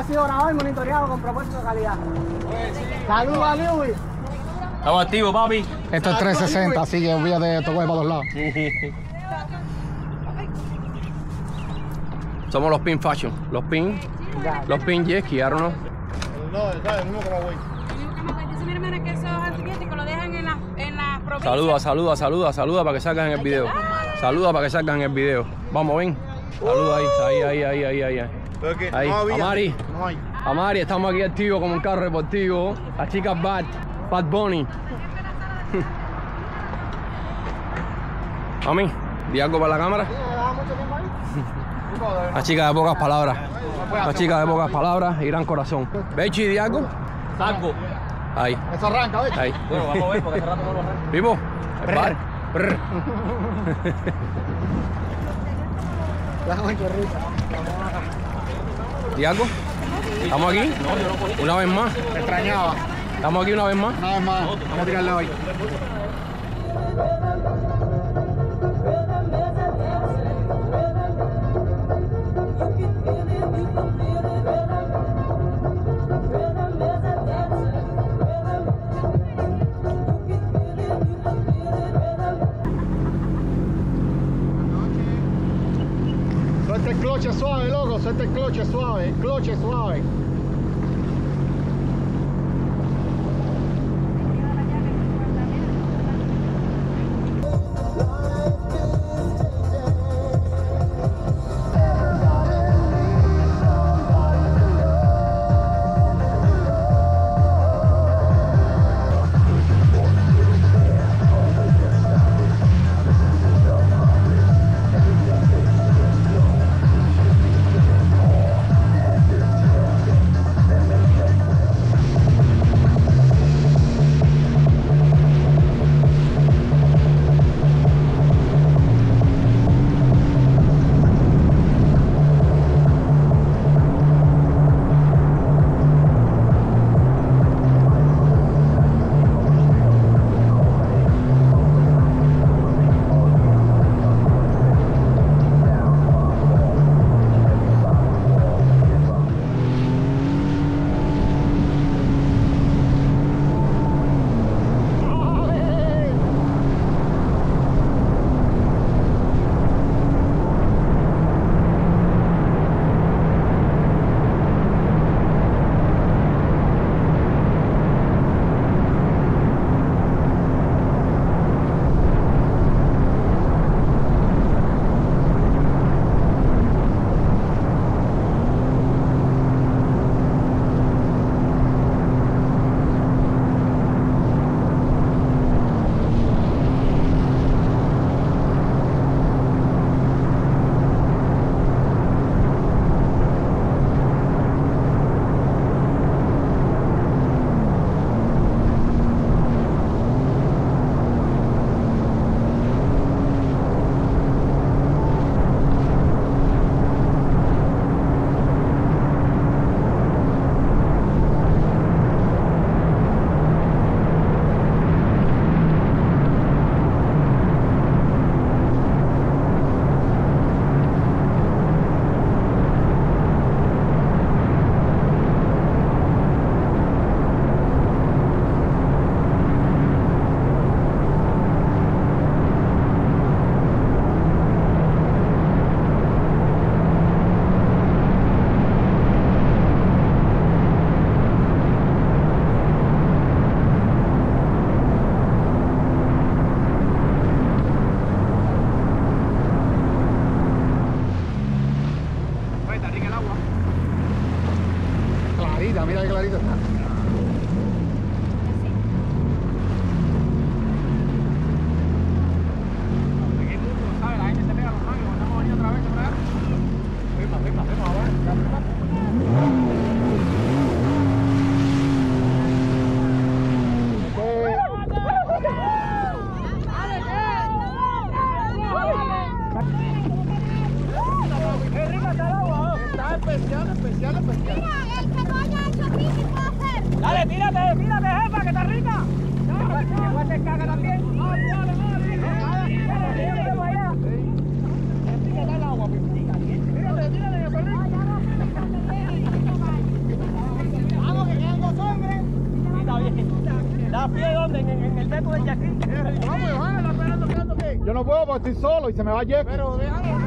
sido grabado y monitoreado con propósito de calidad. Saludos a Lewis. Estamos activos, papi. Esto es 360, así que olvídate de esto, coge para los lados. Somos los Pin Fashion. Los Pin Jet Ski, I don't know. No, ¿sabes? El mismo Camagüey. Dice mi hermana que esos antibióticos lo dejan en la provincia. Saluda para que salgas en el video. Saluda para que salgas en el video. Vamos, ven. Saluda ahí. Pero que Ahí, no había. Amari. No hay. Amari, estamos aquí activos como un carro deportivo. La chica Bad Bunny. Mami, di algo para la cámara. La chica de pocas palabras. La chica de pocas palabras y gran corazón. Bechi, di algo. Salgo. Ahí. Eso arranca, ¿ves? Ahí. Bueno, vamos a ver porque hace rato no lo arranca. Vivo. El bar. ¿Y algo? ¿Estamos aquí? Una vez más. Me extrañaba. ¿Estamos aquí una vez más? Una vez más. Vamos a tirarle hoy. Suelta el cloche suave, loco, suelta el cloche suave, mira qué clarito está. Dale, tírate, jefa, que está rica. Igual te caga también. ¿A pie dónde? En el dedo de Jackie. Vamos, Johanna, está esperando aquí. Yo no puedo porque estoy solo y se me va Jackie. Pero déjalo.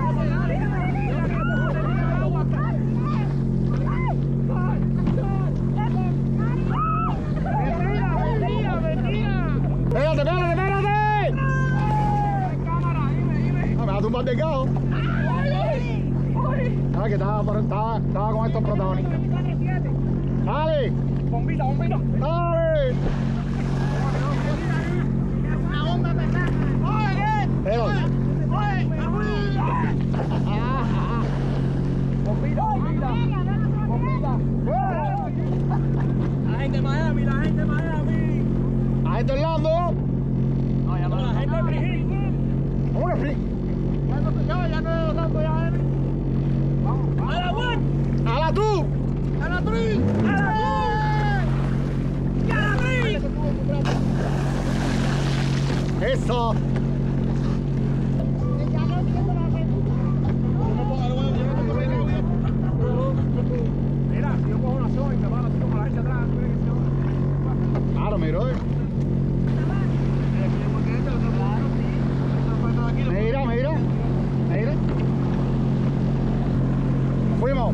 ¡Espérate! No, me va a tumbar del gajo. ¿Sabes que estaba con estos protagonistas? ¡Dale! Bombita. ¡Dale! Una onda pesada. Oye, Espérate. bombita. La gente de Miami. ¡A gente Orlando! No, ya no. La gente de Brigil. ¿Cómo que free? Ya no es tanto ya, Emi. Vamos. A la one. ¡A la tú! A la three. A la two. Y a la three. ¡Eso! Mira, si yo cojo una zona y me paro así como la gente atrás, ¿tú crees que se va? Claro, mi brother. Mira. Fuimos.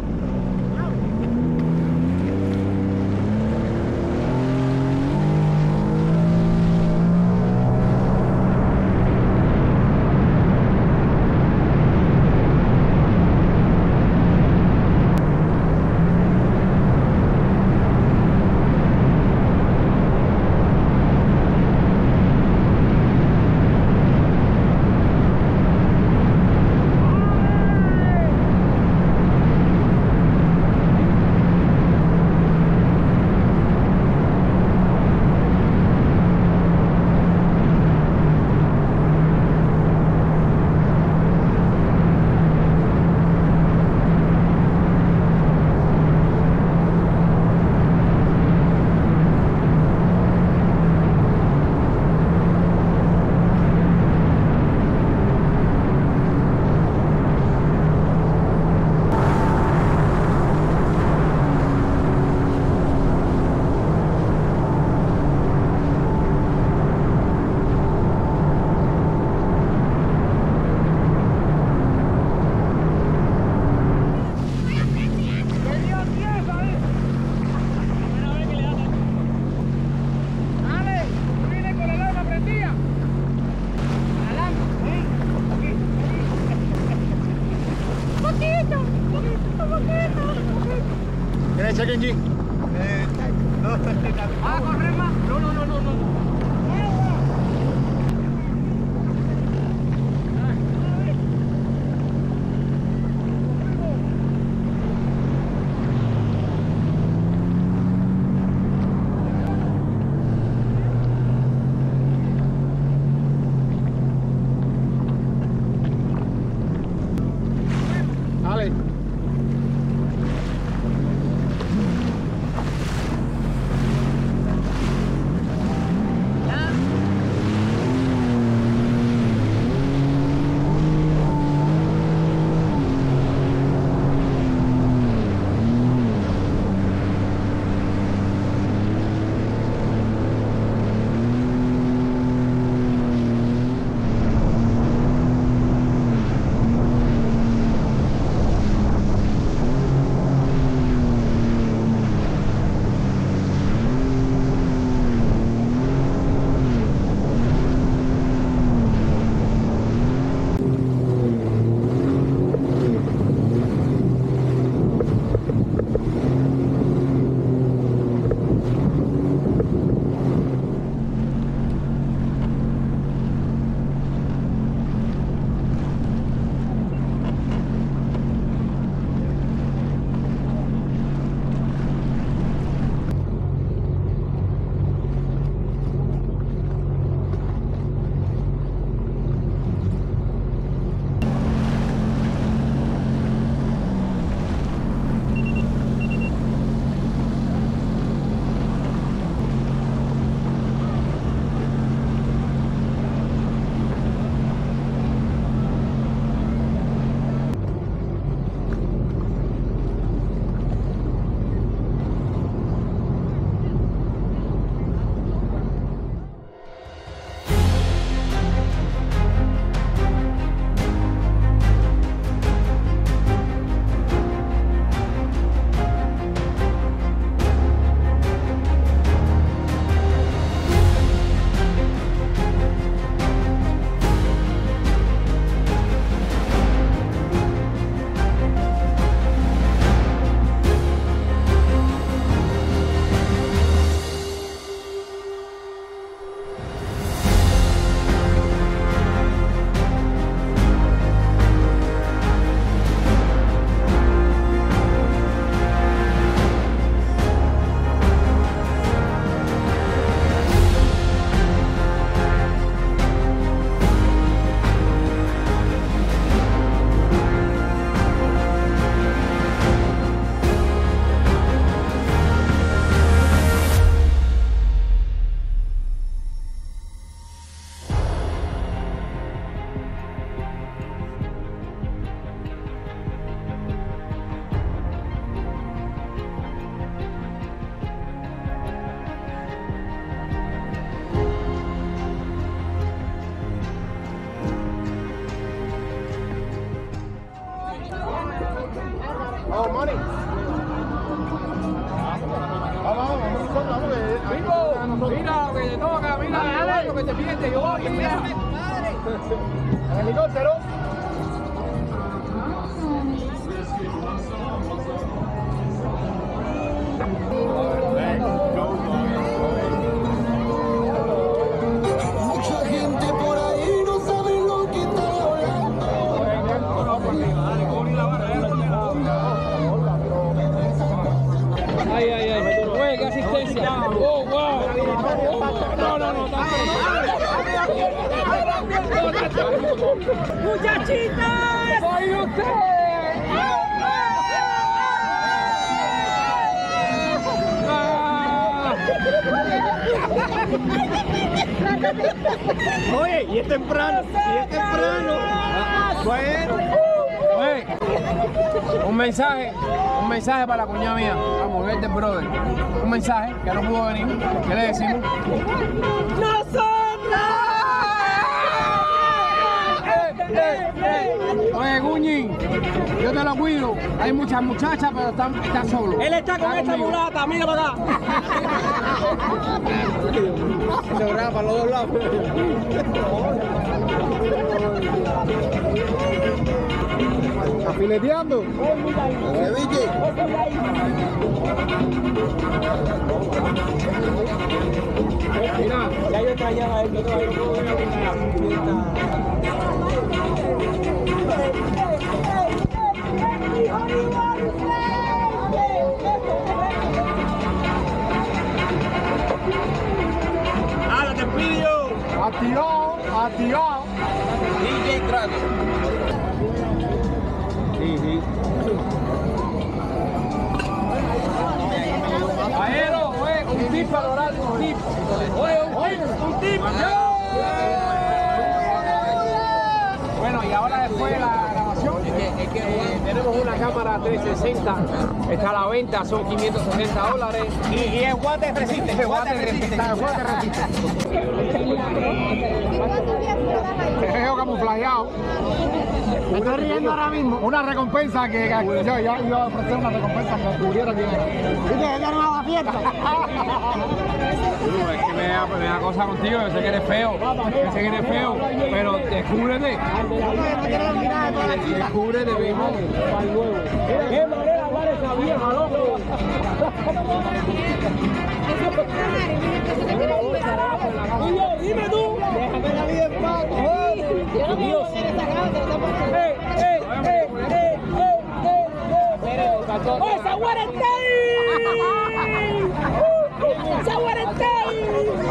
¿Tienes check engine? ¿Vas a correr más? No. Dale. que te toca, mira, lo que te pierde, yo voy, mira. El helicóptero. Mucha gente por ahí no sabe lo que está hablando. Ay, ay, ay. Güey, qué asistencia. Oh, wow. No. ¡Muchachitas! ¡Soy usted! Oye, y es temprano. Bueno. Oye, un mensaje para la cuñada mía, vamos, verte, brother. Un mensaje que no pudo venir. ¿Qué le decimos? Oye, Guñi, yo te lo cuido. Hay muchas muchachas, pero está solo. Él está con esta conmigo. mulata, mira para acá. Se graba para los dos lados. ¿Está fileteando? Mira, Ya yo extrañaba a él, yo todavía no puedo ¡Hala, te pido! Activado. DJ Crack. Aero, oye, un tip para orar, un tip. Oye, un tip. Bueno, y ahora después de la grabación, tenemos una cámara 360, está a la venta, son $560. Y el guante resiste, Este guante resiste. Jejo camuflajeado. Me estoy riendo ahora mismo. Una recompensa que yo ya iba a ofrecer una recompensa que cubriera quién era. Dice, ella no haga fiesta. Es que me da cosa contigo, yo sé que eres feo, pero descúbrete. Descúbrete, mismo. ¡Qué manera de hablar esa vieja, loco! Y yo, dime tú. Déjame la vida en paz. Dios. ¡Oh, esa guarentay! ¡Esa guarentay!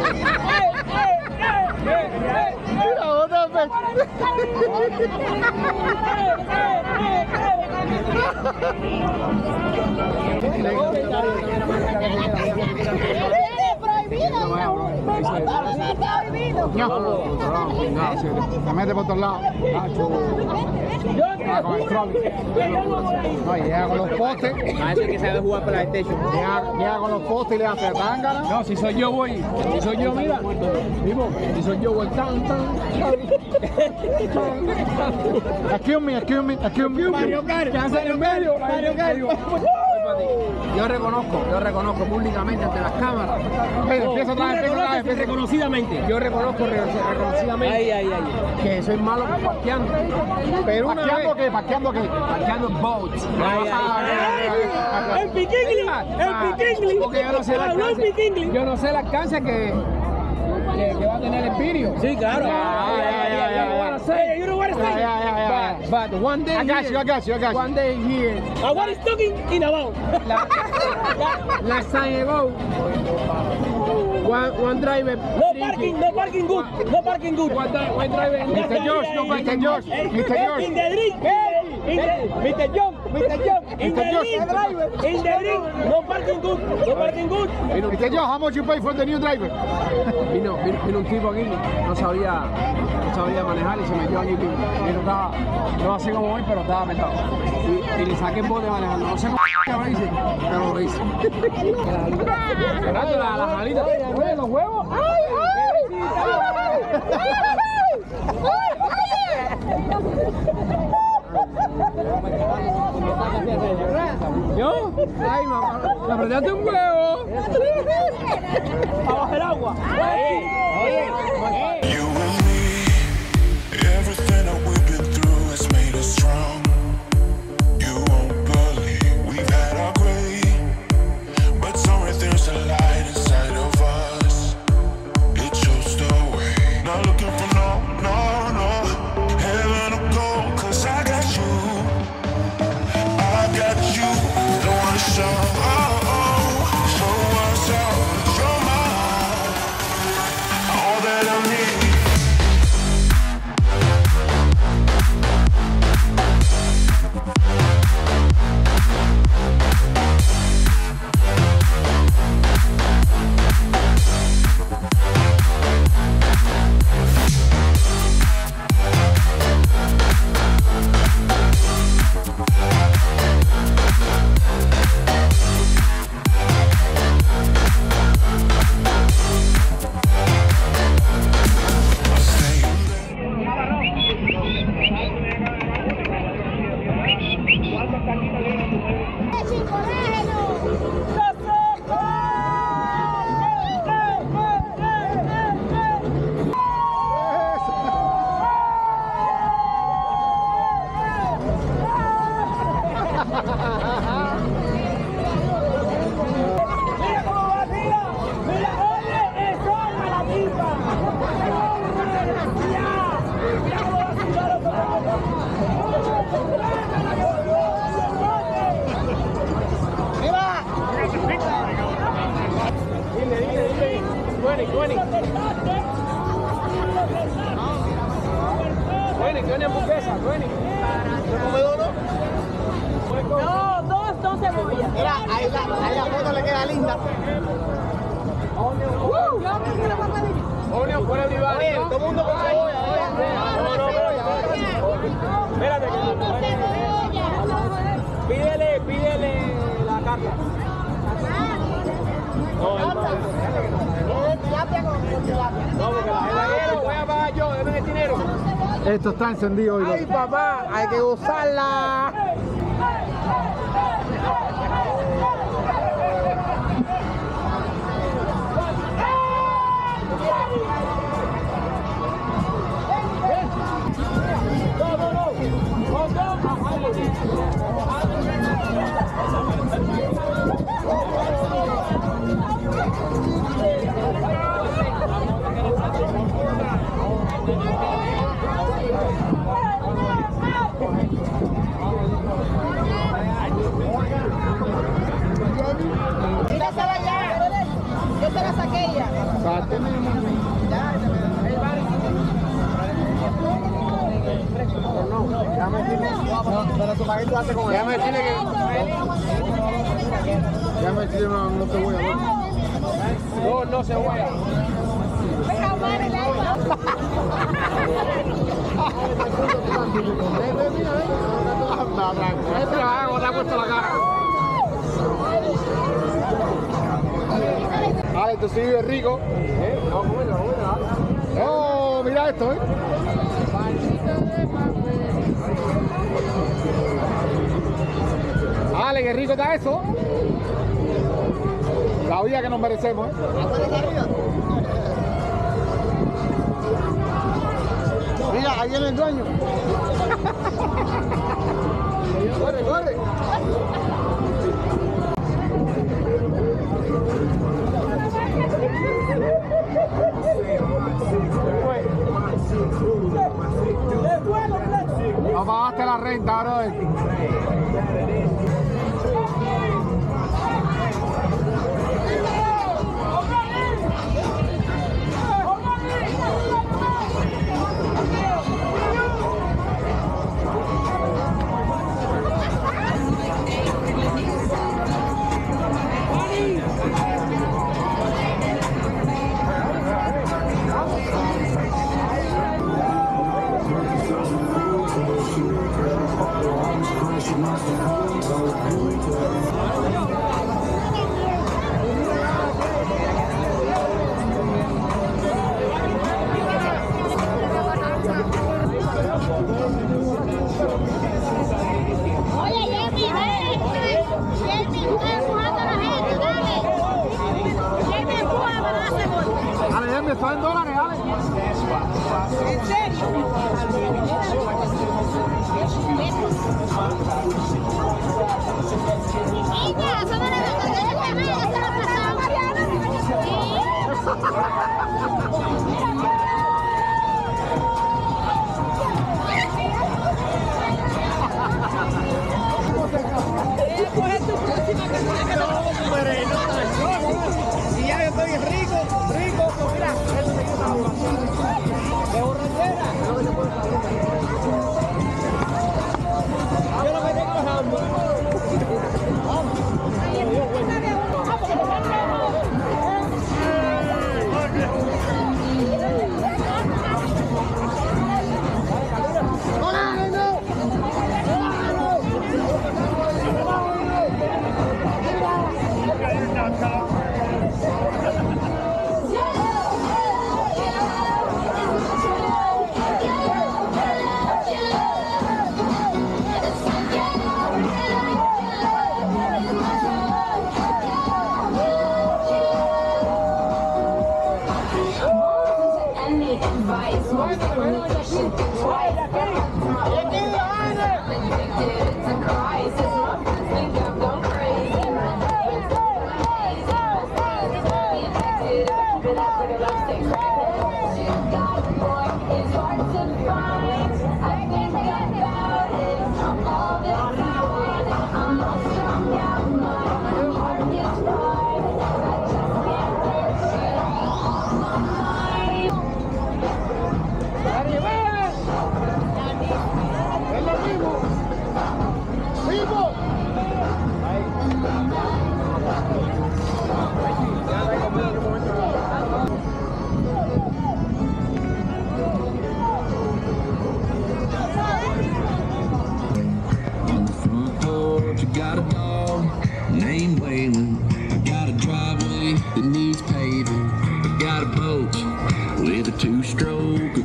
Mira, otra vez. Se mete por todos lados. Con el trolley. No, y llega con los postes. Parece que sabe jugar PlayStation. Llega con los postes y le hace tángana. No, si soy yo voy, si soy yo, mira, vivo, si soy yo voy, tan. Excuse me. Mario Kart. ¿Qué hace en el medio? Mario Kart. Yo reconozco públicamente ante las cámaras. Empieza otra vez. Reconocidamente. Yo reconozco reconocidamente que soy malo parqueando. Pero una vez, ¿Parqueando qué? parqueando boats. El piquingli. Porque yo no sé el alcance. Yo no sé el alcance que va a tener el vídeo. Sí, claro. You know what I'm saying? But one day I got you. One day here. I was talking in about. Last time ago, one driver. No parking good. One driver. Mr. George, no, Mr. George. In the drink. Mr. John. In the drink. No parking good. Mr. George, how much you pay for the new driver? Vino un tipo aquí, no sabía manejar y se metió aquí. Y estaba, no así como hoy, pero estaba apretado. Y le saqué el bote manejando. No sé cómo lo hice, pero lo hice. Las alitas. Oye, los huevos. ¿Yo? Ay, mamá, me apretaste un huevo. Abajo el agua. 20 hamburguesas, 20. No, dos cebollas. Mira, ahí la foto le queda linda. Onion fuera de Iván. Oye, todo el mundo con cebolla. Espérate que pídele la carta. Tilapia con tilapia. No, porque la gente lo voy a pagar yo, denme el dinero. Esto está encendido hoy. Ay, papá, hay que gozarla. Mírasela ya. Yo se la saqué ya. Déjame decirle que... Déjame decirle no cebolla, ¿no? No cebolla. Ah, esto sí es rico. Oh, mira esto, ¿eh? Ale, qué rico está eso. La vida que nos merecemos, ¿eh? Mira, ahí viene el dueño. Corre, corre. No pagaste la renta, bro. Está en dólares, Ale. ¿En serio? Niña, eso no le va a poner el se la pasaba Mariana. Coge tu próxima que no, hombre, no. Si ya yo estoy rico, pues mira, eso me quita de borrachera. Yo no me tengo bajando.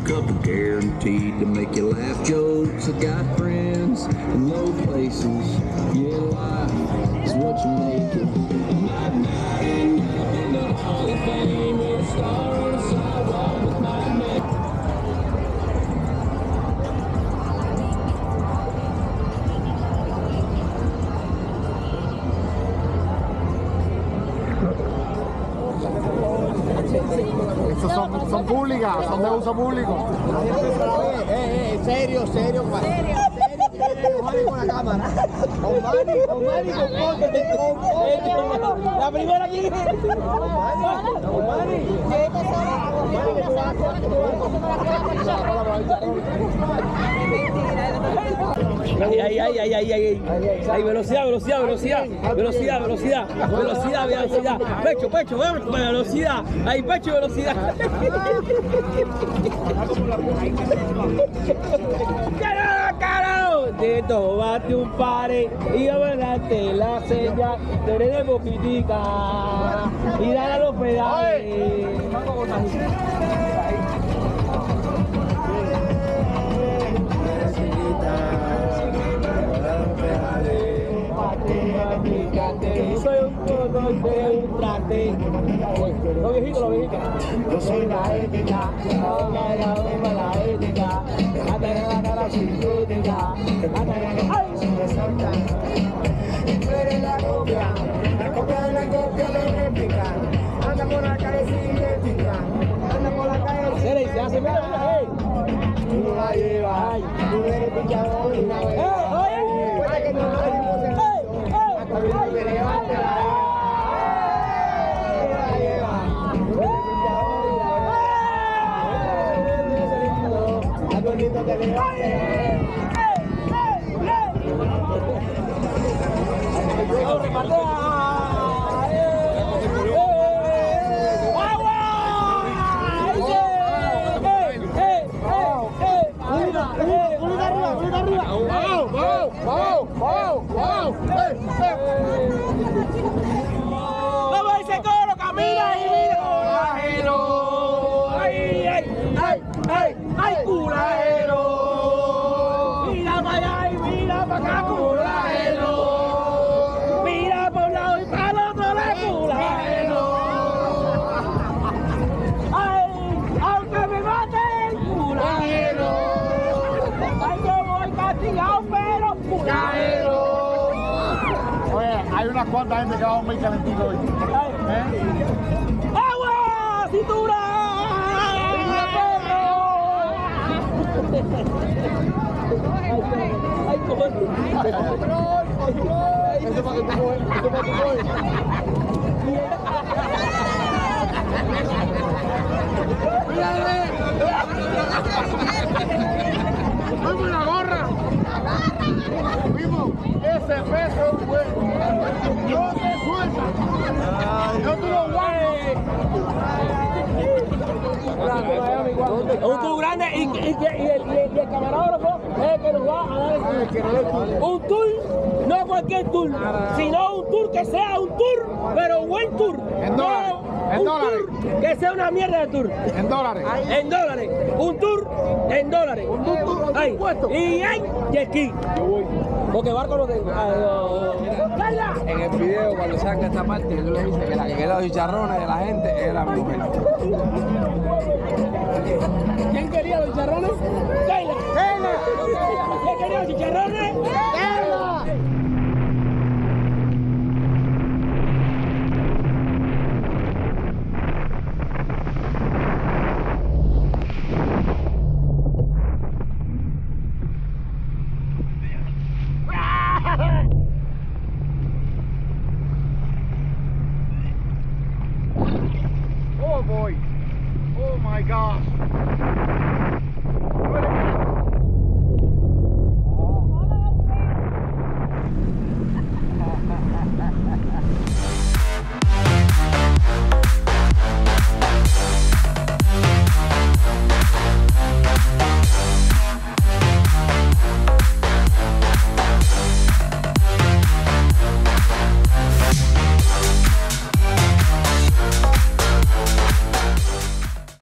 couple guaranteed to make you laugh jokes. I got friends in low places. Yeah, life is what you make it. My name in the Hall of Fame, a star on the sidewalk with my name. Estos son públicas, son de uso público. Serio, Omani con la cámara. Omani con la primera aquí. Omani. Ay, velocidad. Pecho, velocidad. Ay, pecho, velocidad. ¡Carajo! Te tomaste un pare y yo me daste la señal, te de poquitica y dale a los pedales. Soy un control de un trate. Los viejitos. Yo soy la ética, la ética, hasta que la cara sintética, hasta que ¡ay! Tú eres la copia de la réplica. Anda por la calle sintética, anda por la calle. Se hace, mira, tú no la llevas, tú eres pichador y una vez. Vamos ese coro, camina y mira. Ay, culajero. Mira para allá y mira para acá, culajero. Mira por un lado y para el otro, culajero. Ay, aunque me maten, culajero. Ay, yo voy castigado, pero culajero. Oye, hay unas cuantas gente que va muy calentito hoy. ¡Agua! ¡Cintura! ¡Ay, cómo! Eso para que tú coges, ¡vamos la gorra! Primo, ese peso es bueno. No te suelta. No te lo guardes. Un tour grande y el camarógrafo es el que nos va a dar el tour. Un tour, no cualquier tour, sino un tour que sea un tour, pero buen tour. En dólares. En dólares. Tour que sea una mierda de tour. En dólares. En dólares. Un tour en dólares. Un tour ahí. Y hay jet ski. Porque barco no tengo. En el video, cuando saca esta parte, tú le dices que la que quería los chicharrones de la gente era mi mujer. ¿Quién quería los chicharrones? ¡Keila! ¿Quién quería los chicharrones? ¡Keila! Oh boy. Oh my gosh.